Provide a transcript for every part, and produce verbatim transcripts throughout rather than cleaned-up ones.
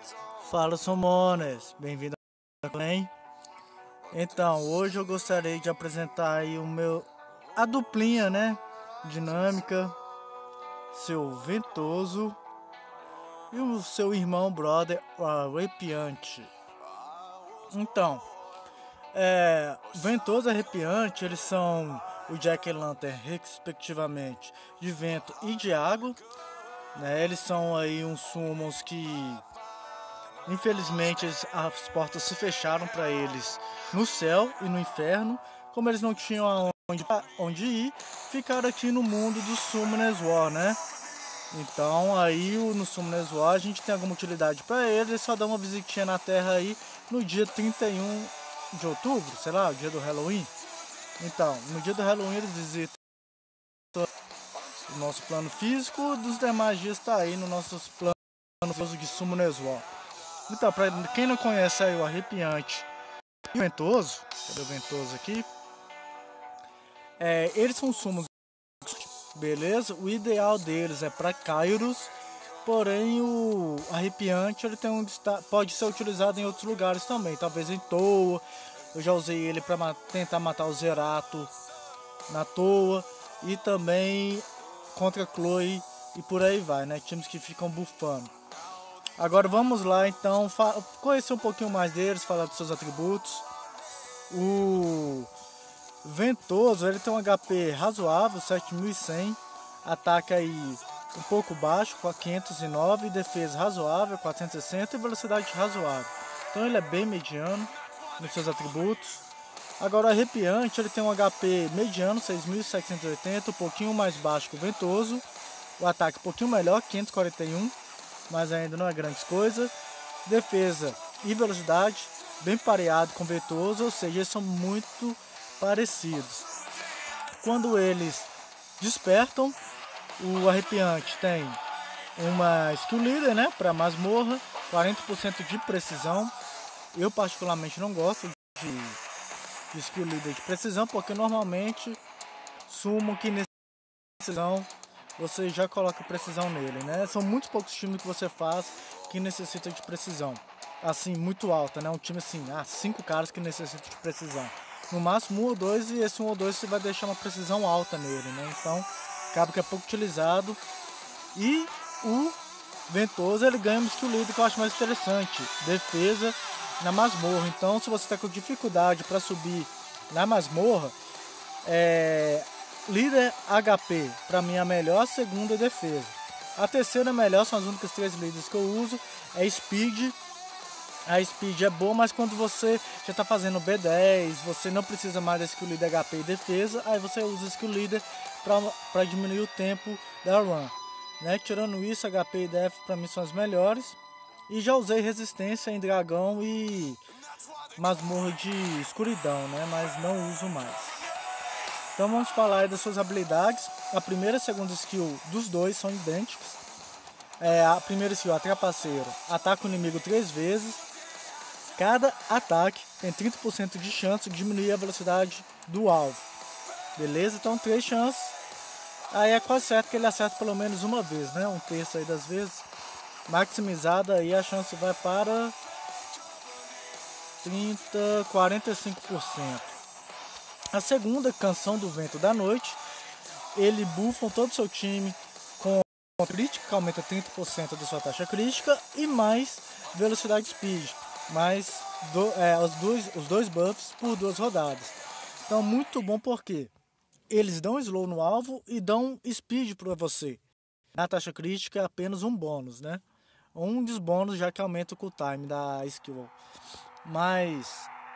Fala, Somones, bem-vindo ao Clã. Então, hoje eu gostaria de apresentar aí o meu a duplinha, né, dinâmica, seu Ventoso e o seu irmão brother, o Arrepiante. Então, é, Ventoso e Arrepiante, eles são o Jack e Lantern, respectivamente, de vento e de água, né? Eles são aí uns summons que infelizmente as portas se fecharam para eles no céu e no inferno. Como eles não tinham aonde, onde ir, ficaram aqui no mundo do Summoners War, né? Então aí no Summoners War a gente tem alguma utilidade para eles. Eles só dão uma visitinha na Terra aí no dia trinta e um de outubro, sei lá, o dia do Halloween. Então, no dia do Halloween eles visitam o nosso plano físico, dos demais dias está aí no nosso plano de Summoners War. Então, pra quem não conhece aí o Arrepiante e o Ventoso, cadê o Ventoso aqui? É, eles são sumos, beleza? O ideal deles é para Kairos, porém o Arrepiante ele tem um, pode ser utilizado em outros lugares também, talvez em Toa. Eu já usei ele para tentar matar o Zerato na Toa e também contra Chloe e por aí vai, né? Times que ficam bufando. Agora vamos lá então conhecer um pouquinho mais deles, falar dos seus atributos. O Ventoso ele tem um H P razoável, sete mil e cem, ataque aí um pouco baixo, quinhentos e nove, defesa razoável, quatrocentos e sessenta e velocidade razoável. Então ele é bem mediano nos seus atributos. Agora o Arrepiante ele tem um H P mediano, seis mil setecentos e oitenta, um pouquinho mais baixo que o Ventoso. O ataque um pouquinho melhor, quinhentos e quarenta e um. Mas ainda não é grande coisa. Defesa e velocidade bem pareado com o Ventoso, ou seja, eles são muito parecidos. Quando eles despertam, o Arrepiante tem uma skill leader, né, para masmorra, quarenta por cento de precisão. Eu particularmente não gosto de, de skill leader de precisão, porque normalmente sumo que nesse precisão você já coloca precisão nele, né? São muitos poucos times que você faz que necessitam de precisão, assim, muito alta, né? Um time assim, ah, cinco caras que necessitam de precisão. No máximo um ou dois, e esse um ou dois você vai deixar uma precisão alta nele, né? Então, acaba que é pouco utilizado. E o Ventoso, ele ganha um skill leader que eu acho mais interessante, defesa na masmorra. Então, se você está com dificuldade para subir na masmorra, é... líder H P, pra mim é a melhor, a segunda é defesa. A terceira melhor, são as únicas três líderes que eu uso, é Speed. A Speed é boa, mas quando você já está fazendo B dez, você não precisa mais da skill leader H P e defesa, aí você usa a skill leader para diminuir o tempo da run, né? Tirando isso, H P e Def para mim são as melhores. E já usei resistência em dragão e masmorra de escuridão, né? Mas não uso mais. Então vamos falar aí das suas habilidades. A primeira e a segunda skill dos dois são idênticas. É, a primeira skill, a trapaceiro, ataca o inimigo três vezes. Cada ataque tem trinta por cento de chance de diminuir a velocidade do alvo. Beleza? Então três chances. Aí é quase certo que ele acerta pelo menos uma vez, né? Um terço aí das vezes. Maximizada aí a chance vai para trinta, quarenta e cinco por cento. A segunda, Canção do Vento da Noite, ele buffa todo o seu time com crítica, que aumenta trinta por cento da sua taxa crítica, e mais velocidade speed, mais do, é, os, dois, os dois buffs por duas rodadas. Então muito bom porque eles dão slow no alvo e dão speed para você. A taxa crítica é apenas um bônus, né? Um dos bônus já que aumenta o cooltime da skill. Mas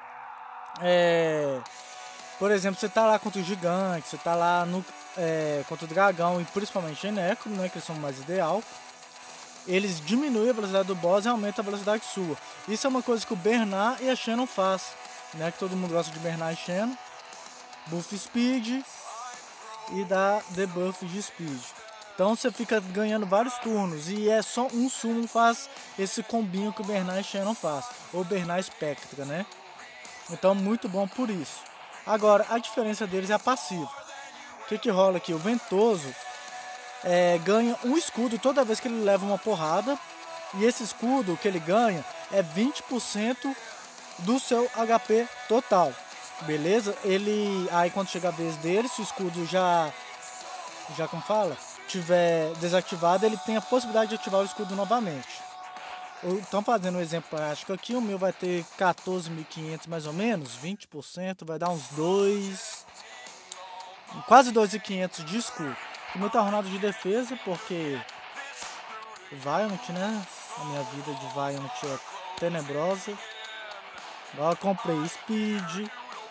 é... por exemplo, você tá lá contra o gigante, você tá lá no, é, contra o dragão e principalmente em Necro, né, que eles são mais ideal. Eles diminuem a velocidade do boss e aumentam a velocidade sua. Isso é uma coisa que o Bernard e a Shannon faz, né, que todo mundo gosta de Bernard e Shannon. Buff speed e dá debuff de speed. Então você fica ganhando vários turnos e é só um sumo faz esse combinho que o Bernard e Shannon faz, ou Bernard Spectra, né? Então muito bom por isso. Agora, a diferença deles é a passiva. O que que rola aqui? O Ventoso é, ganha um escudo toda vez que ele leva uma porrada. E esse escudo, o que ele ganha, é vinte por cento do seu H P total. Beleza? Ele, aí quando chega a vez dele, se o escudo já, já como fala, tiver desativado, ele tem a possibilidade de ativar o escudo novamente. Então, fazendo um exemplo prático aqui, o meu vai ter quatorze mil e quinhentos mais ou menos, vinte por cento, vai dar uns dois, quase dois mil e quinhentos de escudo. O meu tá runado de defesa, porque Violent, né? A minha vida de Violent é tenebrosa. Agora eu comprei Speed,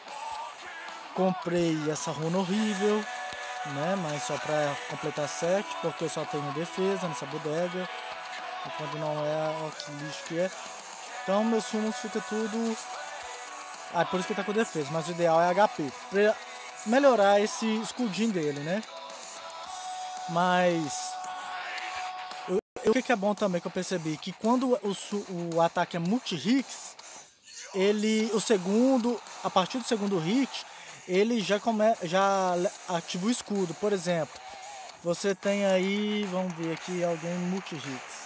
comprei essa runa horrível, né? Mas só pra completar sete, porque eu só tenho defesa nessa bodega. E quando não é, ó, que lixo que é. Então meus sumos fica tudo. Ah, por isso que tá com defesa, mas o ideal é H P. Pra melhorar esse escudinho dele, né? Mas o que é bom também que eu percebi, que quando o, o ataque é multi-hits, ele, o segundo, a partir do segundo hit, ele já, come, já ativa o escudo. Por exemplo, você tem aí, vamos ver aqui, alguém multi-hits.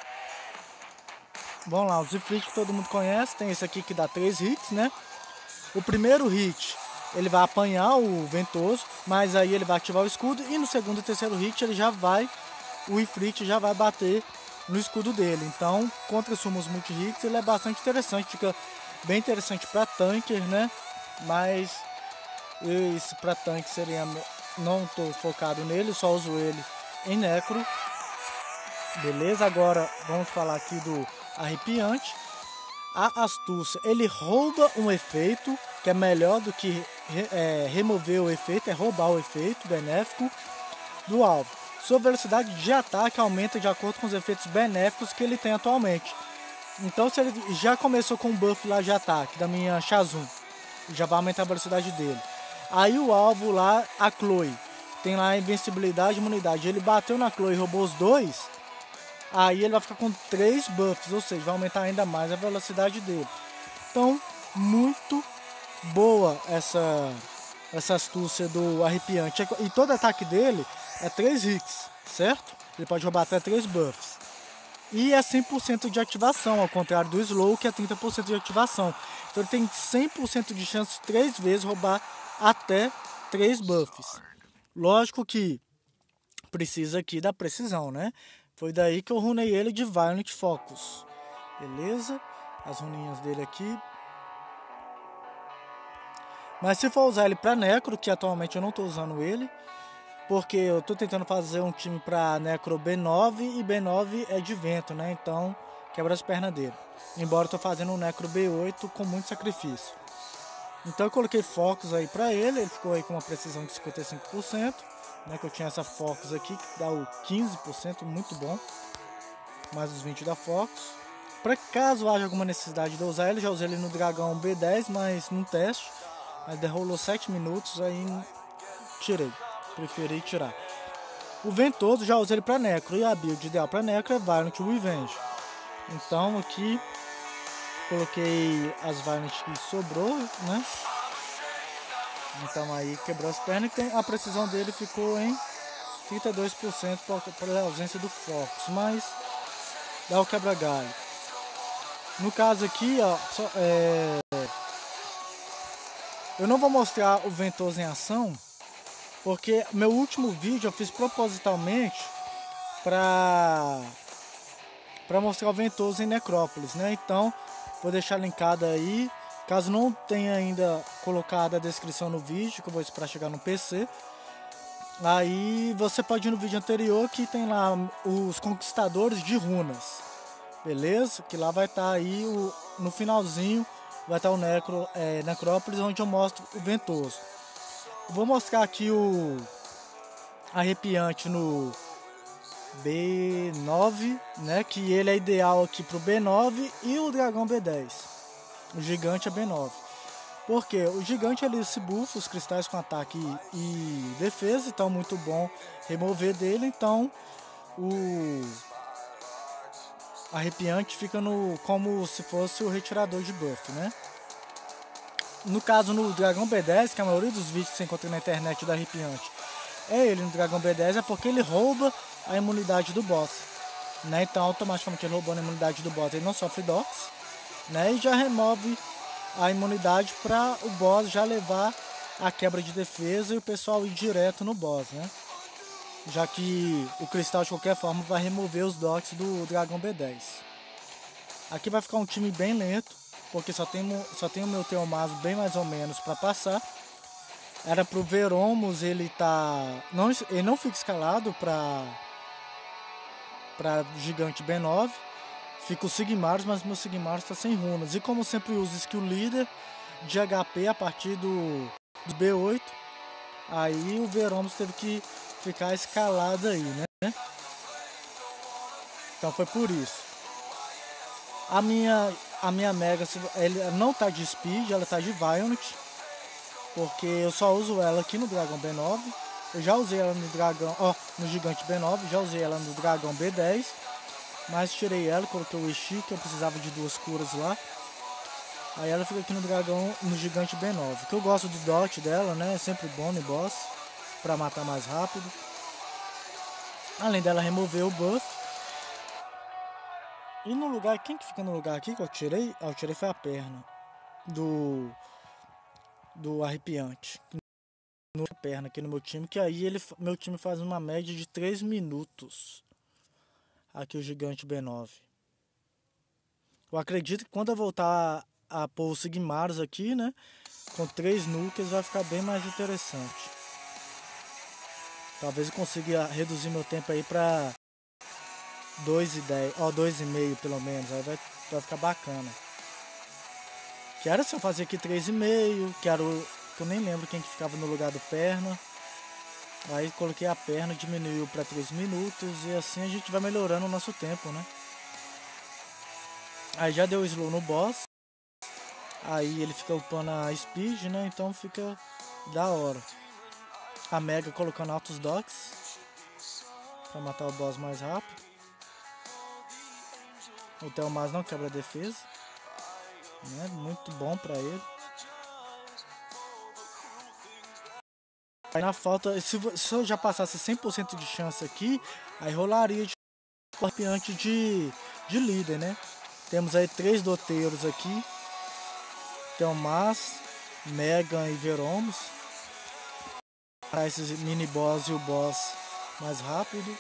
Vamos lá, os Ifrit que todo mundo conhece, tem esse aqui que dá três hits, né? O primeiro hit, ele vai apanhar o Ventoso, mas aí ele vai ativar o escudo, e no segundo e terceiro hit ele já vai, o Ifrit já vai bater no escudo dele. Então, contra sumos multi-hits, ele é bastante interessante, fica bem interessante para tanker, né? Mas esse para tanque seria, não tô focado nele, só uso ele em necro. Beleza, agora vamos falar aqui do arrepiante. A astúcia, ele rouba um efeito, que é melhor do que é, remover o efeito, é roubar o efeito benéfico do alvo. Sua velocidade de ataque aumenta de acordo com os efeitos benéficos que ele tem atualmente. Então, se ele já começou com um buff lá de ataque da minha Shazun, já vai aumentar a velocidade dele. Aí o alvo lá, a Chloe, tem lá a invencibilidade e imunidade. Ele bateu na Chloe e roubou os dois, aí ele vai ficar com três buffs, ou seja, vai aumentar ainda mais a velocidade dele. Então, muito boa essa, essa astúcia do arrepiante. E todo ataque dele é três hits, certo? Ele pode roubar até três buffs. E é cem por cento de ativação, ao contrário do Slow, que é trinta por cento de ativação. Então ele tem cem por cento de chance de três vezes roubar até três buffs. Lógico que precisa aqui da precisão, né? Foi daí que eu runei ele de Violent Focus. Beleza? As runinhas dele aqui. Mas se for usar ele para Necro, que atualmente eu não estou usando ele, porque eu estou tentando fazer um time para Necro B nove, e B nove é de vento, né? Então quebra as pernas dele. Embora eu estou fazendo um Necro B oito com muito sacrifício. Então eu coloquei Focus aí para ele, ele ficou aí com uma precisão de cinquenta e cinco por cento. Né, que eu tinha essa Focus aqui, que dá o quinze por cento, muito bom. Mais os vinte da Focus. Para caso haja alguma necessidade de eu usar ele, já usei ele no Dragão B dez, mas num teste. Mas derrolou sete minutos, aí tirei. Preferi tirar. O Ventoso já usei ele para Necro, e a build ideal para Necro é Violent Revenge. Então aqui coloquei as Violent que sobrou, né? Então aí quebrou as pernas, e a precisão dele ficou em trinta e dois por cento pela ausência do Focus, mas dá o quebra-galho. No caso aqui, ó, só, é... eu não vou mostrar o Ventoso em ação, porque meu último vídeo eu fiz propositalmente para para mostrar o Ventoso em Necrópolis, né? Então vou deixar linkado aí. Caso não tenha ainda colocado a descrição no vídeo, que eu vou esperar chegar no P C, aí você pode ir no vídeo anterior, que tem lá os conquistadores de runas, beleza? Que lá vai estar tá aí, o, no finalzinho, vai estar tá o Necro, é, Necrópolis, onde eu mostro o Ventoso. Vou mostrar aqui o arrepiante no B nove, né? Que ele é ideal aqui pro B nove, e o Dragão B dez. O gigante é B nove. Porque o gigante ele se buffa os cristais com ataque e, e defesa. Então muito bom remover dele. Então o arrepiante fica no, como se fosse o retirador de buff, né? No caso no Dragão B dez, que a maioria dos vídeos que você encontra na internet do arrepiante é ele no Dragão B dez, é porque ele rouba a imunidade do boss. né? Então automaticamente ele roubando a imunidade do boss, ele não sofre dots, né? E já remove a imunidade para o boss já levar a quebra de defesa e o pessoal ir direto no boss, né? Já que o cristal de qualquer forma vai remover os dots do dragão B dez. Aqui vai ficar um time bem lento, porque só tem, só tem o meu Theomaz bem mais ou menos para passar. Era pro Veromos, ele tá. Não, ele não fica escalado para para gigante B nove. Fica o Sigmarus, mas meu Sigmarus está sem runas. E como sempre uso skill líder de H P a partir do, do B oito, aí o Veromos teve que ficar escalado aí, né? Então foi por isso. A minha, a minha Mega ela não tá de Speed, ela tá de Violent, porque eu só uso ela aqui no Dragão B nove. Eu já usei ela no Dragão, ó, no Gigante B nove, já usei ela no Dragão B dez, mas tirei ela, coloquei o Ishi, que eu precisava de duas curas lá. Aí ela fica aqui no Dragão, no Gigante B nove, que eu gosto do dot dela, né? É sempre bom no boss, pra matar mais rápido. Além dela remover o buff. E no lugar, quem que fica no lugar aqui que eu tirei? Ah, eu tirei foi a perna do do arrepiante. No perna aqui no meu time, que aí ele, meu time faz uma média de três minutos. Aqui o Gigante B nove. Eu acredito que quando eu voltar a, a pôr o Sigmarus aqui, né, com três nukes vai ficar bem mais interessante. Talvez eu consiga reduzir meu tempo aí pra dois e dez, ó, dois e meio pelo menos, aí vai, vai ficar bacana. Quero se eu fazer aqui três e meio, quero, que eu nem lembro quem que ficava no lugar do perna. Aí coloquei a perna, diminuiu para três minutos e assim a gente vai melhorando o nosso tempo, né? Aí já deu slow no boss. Aí ele fica upando a speed, né? Então fica da hora. A Mega colocando altos docks para matar o boss mais rápido. O Theomaz não quebra a defesa, né? Muito bom para ele. Aí na falta, se, se eu já passasse cem por cento de chance aqui, aí rolaria de arrepiante de, de líder, né? Temos aí três doteiros aqui. Theomaz, Megan e Veromos. Para esses mini boss e o boss mais rápido.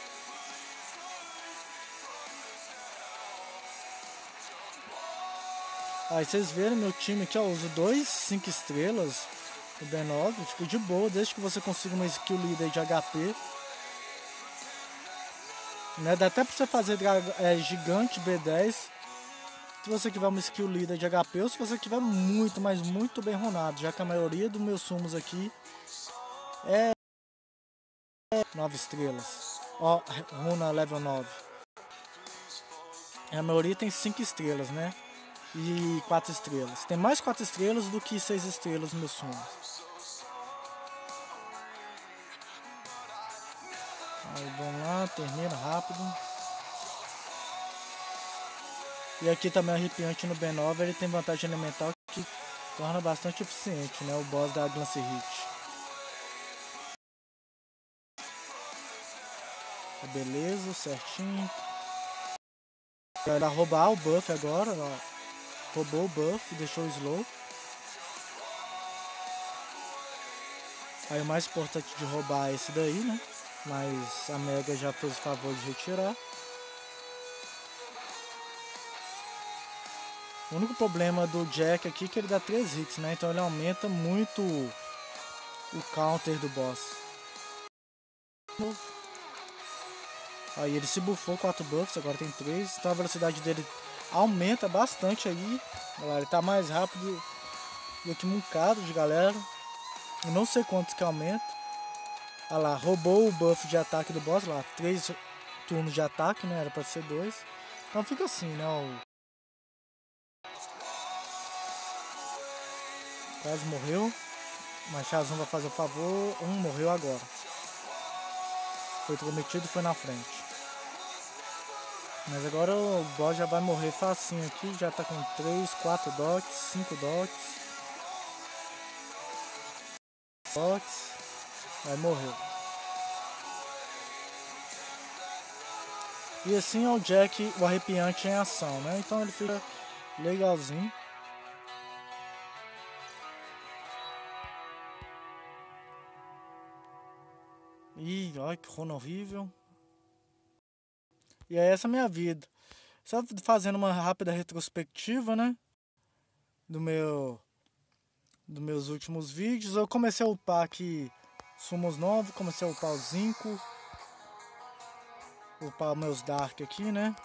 Aí vocês verem meu time aqui, ó, eu uso dois cinco estrelas no B nove, fica de boa, desde que você consiga uma skill líder de H P. Né? Dá até pra você fazer é, gigante B dez, se você tiver uma skill líder de H P, ou se você tiver muito, mas muito bem runado, já que a maioria dos meus sumos aqui é nove estrelas. Ó, runa level nove. A maioria tem cinco estrelas, né? E quatro estrelas. Tem mais quatro estrelas do que seis estrelas no meu sumo. Aí vamos lá, termina rápido. E aqui também o arrepiante no B nove, ele tem vantagem elemental que torna bastante eficiente, né? O boss da Glance Hit. Beleza, certinho. Vai roubar o buff agora, ó. Roubou o buff, deixou o slow. Aí o mais importante de roubar é esse daí, né? Mas a Mega já fez o favor de retirar. O único problema do Jack aqui é que ele dá três hits, né? Então ele aumenta muito o counter do boss. Aí ele se buffou quatro buffs, agora tem três. Então a velocidade dele aumenta bastante aí. Galera, ele tá mais rápido do que um bocado de galera. Eu não sei quantos que aumenta. Olha lá, roubou o buff de ataque do boss lá. Três turnos de ataque, né? Era pra ser dois. Então fica assim, né? O... Quase morreu. Mas Shazam vai fazer o favor. Um morreu agora. Foi prometido, foi na frente. Mas agora o boss já vai morrer facinho aqui. Já tá com três, quatro dots, cinco dots. Dots. Aí morreu. E assim é o Jack, o arrepiante em ação, né? Então ele fica legalzinho. Ih, olha que runa horrível. E é essa a minha vida. Só fazendo uma rápida retrospectiva, né? Do meu... Dos meus últimos vídeos. Eu comecei a upar aqui sumos novos. Comecei a upar o Zinco. Upar meus Dark aqui, né?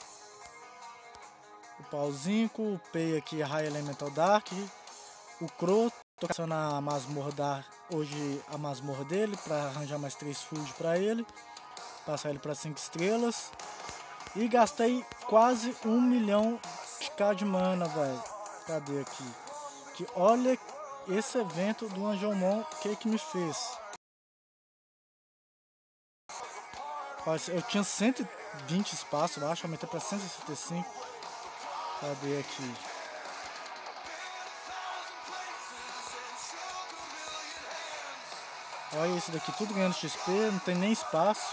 Upar o Zinco. Upei aqui a High Elemental Dark. O Croto. Tô caçando a masmorra da... Hoje a masmorra dele. Pra arranjar mais três food pra ele. Passar ele para cinco estrelas. E gastei quase um milhão de K de mana, velho. Cadê aqui? Que olha esse evento do Angelmon, o que que me fez? Eu tinha cento e vinte espaço, eu acho, aumentei para cento e sessenta e cinco. Cadê aqui? Olha isso daqui, tudo ganhando X P, não tem nem espaço.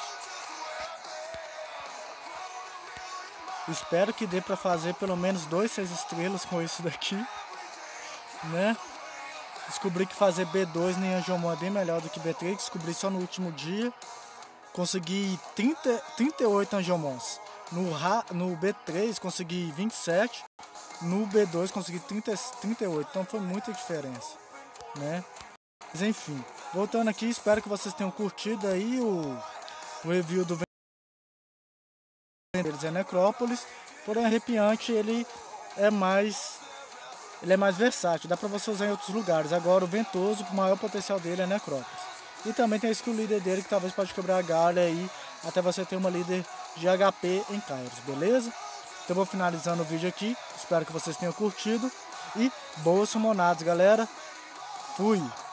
Espero que dê pra fazer pelo menos dois, seis estrelas com isso daqui, né? Descobri que fazer B dois em Angelmon é bem melhor do que B três, descobri só no último dia. Consegui trinta, trinta e oito Angelmons. No, no B três consegui vinte e sete, no B dois consegui trinta, trinta e oito, então foi muita diferença, né? Mas enfim, voltando aqui, espero que vocês tenham curtido aí o, o review do deles é Necrópolis, porém arrepiante ele é mais ele é mais versátil, dá pra você usar em outros lugares. Agora o Ventoso, o maior potencial dele é Necrópolis. E também tem a skill líder dele que talvez pode quebrar a galha aí até você ter uma líder de H P em Kairos, beleza? Então eu vou finalizando o vídeo aqui, espero que vocês tenham curtido e boas summonadas, galera. Fui!